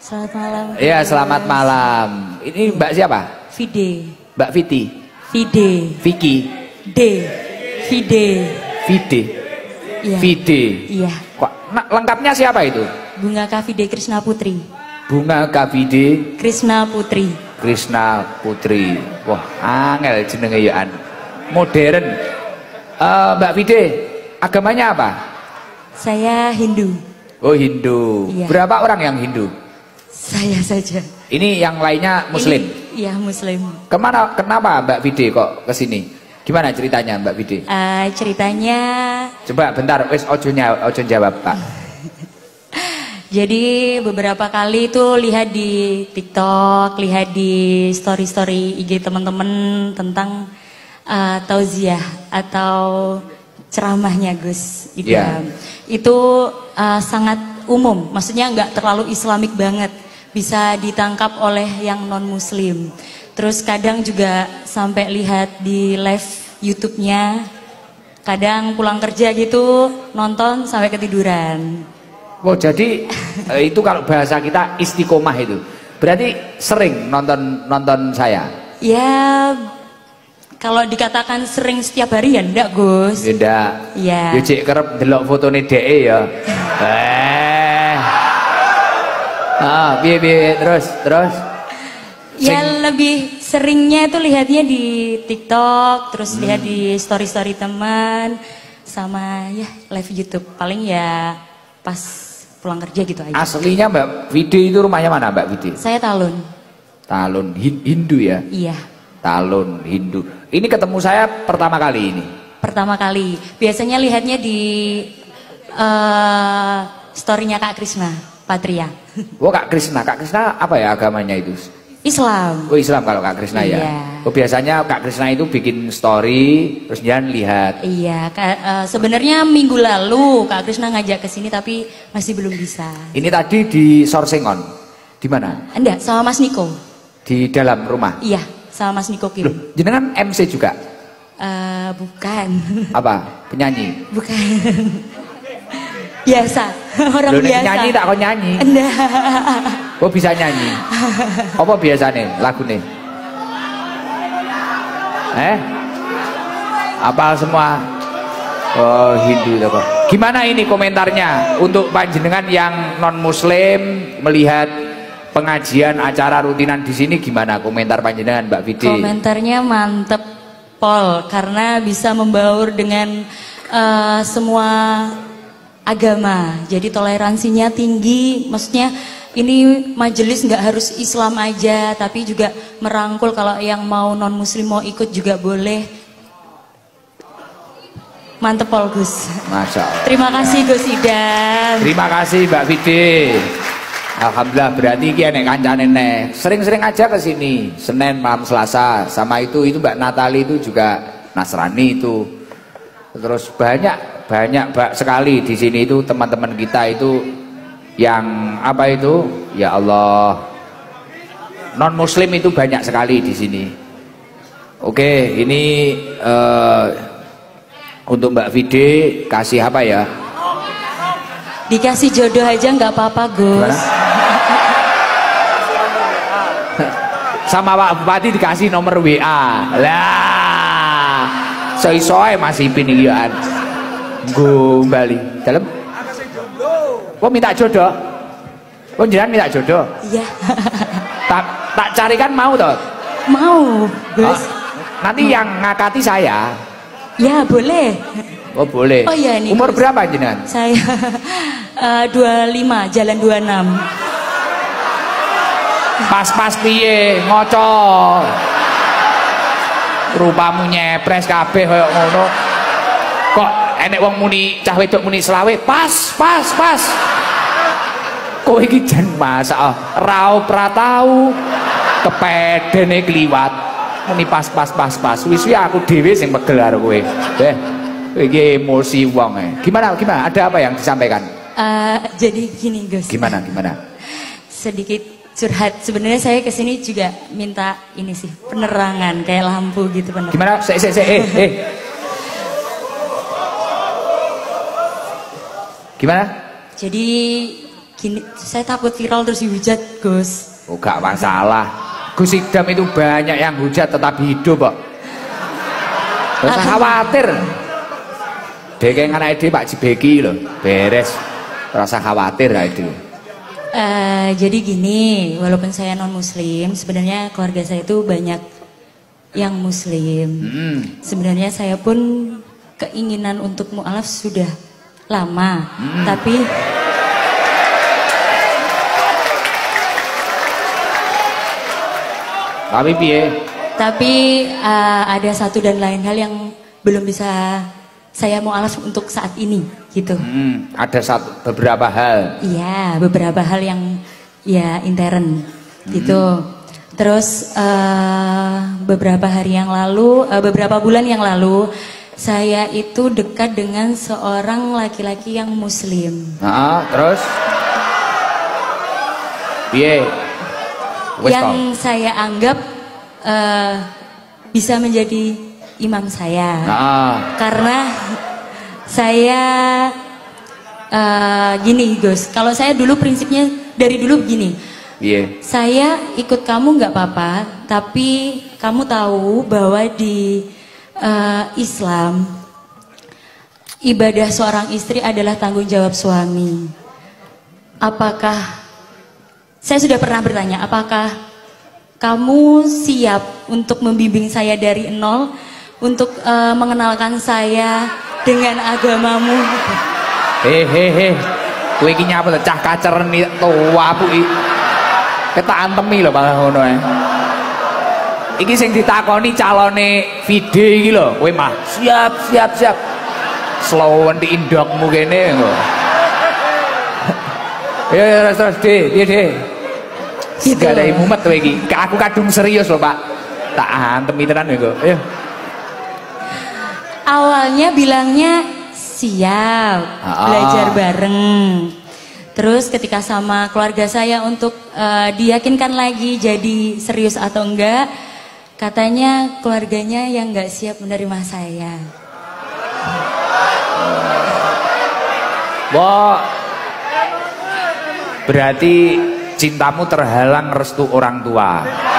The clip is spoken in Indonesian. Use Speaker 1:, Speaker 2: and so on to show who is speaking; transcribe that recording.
Speaker 1: Selamat malam.
Speaker 2: Iya, selamat malam. Ini Mbak siapa?
Speaker 1: Vide.
Speaker 2: Mbak Viti.
Speaker 1: Vide.
Speaker 2: Vicky.
Speaker 1: D. Vide.
Speaker 2: Vide.
Speaker 1: Iya.
Speaker 2: Vide.
Speaker 1: Iya.
Speaker 2: Kok lengkapnya siapa itu?
Speaker 1: Bunga Kavide Krishna Putri.
Speaker 2: Bunga Kavide
Speaker 1: Krishna Putri.
Speaker 2: Krishna Putri. Wah, angel jenenge ya an. Modern. Mbak Vide, agamanya apa?
Speaker 1: Saya Hindu.
Speaker 2: Oh, Hindu.
Speaker 1: Iya.
Speaker 2: Berapa orang yang Hindu?
Speaker 1: Saya saja.
Speaker 2: Ini yang lainnya Muslim.
Speaker 1: Iya, Muslim.
Speaker 2: Kenapa Mbak Vide kok kesini? Gimana ceritanya Mbak Vide?
Speaker 1: Ceritanya.
Speaker 2: Coba bentar, wes ojo jawab Pak.
Speaker 1: Jadi beberapa kali itu lihat di TikTok, lihat di story-story IG teman-teman tentang tauziah atau ceramahnya Gus Idam. Itu sangat umum, maksudnya nggak terlalu islamik banget, bisa ditangkap oleh yang non muslim. Terus kadang juga sampai lihat di live YouTube-nya, kadang pulang kerja gitu nonton sampai ketiduran.
Speaker 2: Oh, jadi itu kalau bahasa kita istiqomah itu. Berarti sering nonton saya.
Speaker 1: Ya, kalau dikatakan sering setiap hari ya enggak, Gus.
Speaker 2: Enggak.
Speaker 1: Iya.
Speaker 2: Yo cek kerep delok fotone dhek ya. Piye terus.
Speaker 1: Ya lebih seringnya itu lihatnya di TikTok, terus lihat di story-story teman, sama ya live YouTube. Paling ya pas pulang kerja gitu aja.
Speaker 2: Aslinya Mbak Vide itu rumahnya mana Mbak Vide?
Speaker 1: Saya Talun.
Speaker 2: Talun, Hindu ya?
Speaker 1: Iya.
Speaker 2: Talun, Hindu. Ini ketemu saya pertama kali ini.
Speaker 1: Pertama kali. Biasanya lihatnya di storynya Kak Krisna Patria.
Speaker 2: Oh, Kak Krisna apa ya agamanya itu?
Speaker 1: Islam.
Speaker 2: Oh, Islam kalau Kak Krisna ya.
Speaker 1: Iya.
Speaker 2: Oh, biasanya Kak Krisna itu bikin story terus jangan lihat.
Speaker 1: Iya, sebenarnya minggu lalu Kak Krisna ngajak ke sini tapi masih belum bisa.
Speaker 2: Ini tadi di Sorsengon. Di mana?
Speaker 1: Enggak, sama Mas Niko.
Speaker 2: Di dalam rumah.
Speaker 1: Iya, sama Mas Niko Kim.
Speaker 2: Loh, jenengan MC juga?
Speaker 1: Bukan.
Speaker 2: Apa? Penyanyi?
Speaker 1: Bukan. Biasa, orang
Speaker 2: Loh,
Speaker 1: biasa.
Speaker 2: nyanyi tak kau nyanyi?
Speaker 1: Enggak.
Speaker 2: Oh, bisa nyanyi? Apa biasanya lagu nih? Apal semua? Oh, Hindu apa? Gimana ini komentarnya untuk panjenengan yang non Muslim melihat pengajian acara rutinan di sini, gimana komentar panjenengan Mbak Vide?
Speaker 1: Komentarnya mantep Pol, karena bisa membaur dengan semua agama. Jadi toleransinya tinggi, maksudnya ini majelis nggak harus Islam aja, tapi juga merangkul kalau yang mau non Muslim mau ikut juga boleh. Mantep Pol Gus.
Speaker 2: Masya Allah.
Speaker 1: Terima kasih Gus Idam.
Speaker 2: Terima kasih Mbak Vide. Alhamdulillah, berarti iki nek kancane nek sering-sering aja ke sini. Senin malam Selasa sama itu Mbak Natali itu juga Nasrani itu. Terus banyak sekali di sini itu teman-teman kita itu yang apa itu? Ya Allah. Non muslim itu banyak sekali di sini. Oke, ini untuk Mbak Vide kasih apa ya?
Speaker 1: Dikasih jodoh aja nggak apa-apa Gus.
Speaker 2: Sama Pak Bupati dikasih nomor WA. Lah, soy masih pinigian. Go Bali. Dalam. Oh, minta jodoh. Oh, jangan minta jodoh.
Speaker 1: Iya.
Speaker 2: tak carikan mau toh?
Speaker 1: Mau, Gus.
Speaker 2: Nanti yang ngakati saya.
Speaker 1: Ya, boleh.
Speaker 2: Oh, boleh.
Speaker 1: Oh iya nih.
Speaker 2: Umur berapa jenengan?
Speaker 1: Saya 25, jalan 26.
Speaker 2: Pas piye ngoco. Rupamu nyepres kabeh koyo ngono. Kok enek wong muni cah wedok muni selawe, pas. Kowe iki jan masak raup ra tau kepedene kliwat. Muni pas. Wis aku dhewe sing pegel karo kowe. Iki emosi wong e. Gimana? Ada apa yang disampaikan?
Speaker 1: Jadi gini Gus.
Speaker 2: Gimana?
Speaker 3: sedikit curhat. Sebenarnya saya kesini juga minta ini sih, penerangan kayak lampu gitu.
Speaker 2: Gimana? Gimana?
Speaker 3: Jadi gini, saya takut viral terus dihujat Gus.
Speaker 2: Oh gak masalah, Gus Idam itu banyak yang hujat tetap hidup kok. Gak usah khawatir. Dekeng anak ide Pak Jibeki loh, beres. Rasa khawatir gak itu.
Speaker 3: Jadi gini, walaupun saya non muslim, sebenarnya keluarga saya itu banyak yang muslim. Sebenarnya saya pun keinginan untuk mu'alaf sudah lama, tapi
Speaker 2: piye?
Speaker 3: Tapi ada satu dan lain hal yang belum bisa saya mu'alaf untuk saat ini gitu.
Speaker 2: Ada beberapa hal.
Speaker 3: Iya, beberapa hal yang ya intern gitu. Terus beberapa hari yang lalu, beberapa bulan yang lalu, saya itu dekat dengan seorang laki-laki yang muslim.
Speaker 2: Terus? Piye?
Speaker 3: Yang saya anggap bisa menjadi imam saya. Karena saya gini Gus, kalau saya dulu prinsipnya dari dulu begini. Saya ikut kamu nggak apa-apa, tapi kamu tahu bahwa di Islam ibadah seorang istri adalah tanggung jawab suami. Apakah saya sudah pernah bertanya, apakah kamu siap untuk membimbing saya dari nol, untuk mengenalkan saya dengan agamamu?
Speaker 2: Kowe iki nyapa cah kacer ni tua bu iki. Ketak antemi lho malah ngono ae. Iki sing ditakoni calone vide iki lho, kowe mah siap. Slowen di indokmu kene kok. Ya terus piye
Speaker 3: Gitu.
Speaker 2: Gak ada mumet kowe iki. Aku kadung serius lho, Pak. Tak antemi tenan kok. Ayo.
Speaker 3: Awalnya bilangnya siap belajar bareng. Terus ketika sama keluarga saya untuk diyakinkan lagi jadi serius atau enggak, katanya keluarganya yang enggak siap menerima saya.
Speaker 2: Berarti cintamu terhalang restu orang tua.